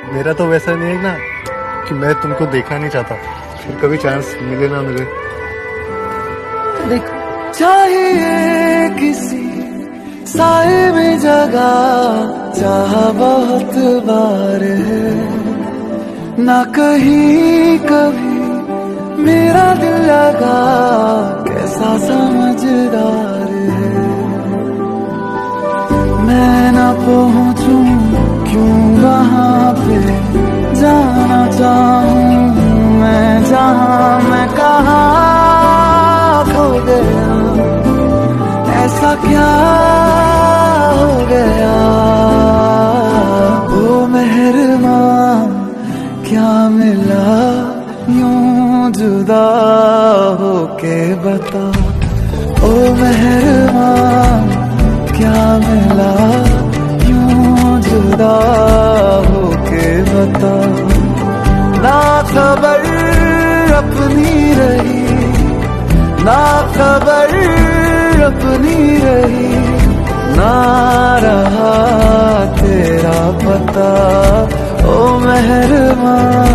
मेरा तो वैसा नहीं है ना कि मैं तुमको देखना नहीं चाहता, फिर कभी चांस मिले ना मिले। देख चाहिए किसी साए में जगह, चाह बहुत बार है, ना कहीं कभी मेरा दिल लगा, कैसा समझदार है। मैं ना पहुंचूं क्यों वहां पे, जाना चाहूं मैं जहां, मैं कहाँ खो गया, ऐसा क्या हो गया। ओ मेहरमा क्या मिला यूं जुदा होके बता, ओ मेहरमा क्या मिला यूं जुदा होके बता। ना खबर अपनी रही, ना खबर अपनी रही, ना रहा तेरा पता, ओ मेहरमा।